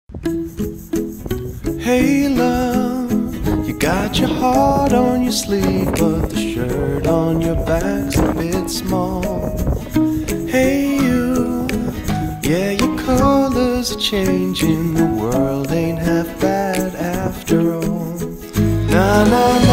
Hey love, you got your heart on your sleeve, but the shirt on your back's a bit small. Hey you, yeah, your colors are changing, the world ain't half bad after all. Na na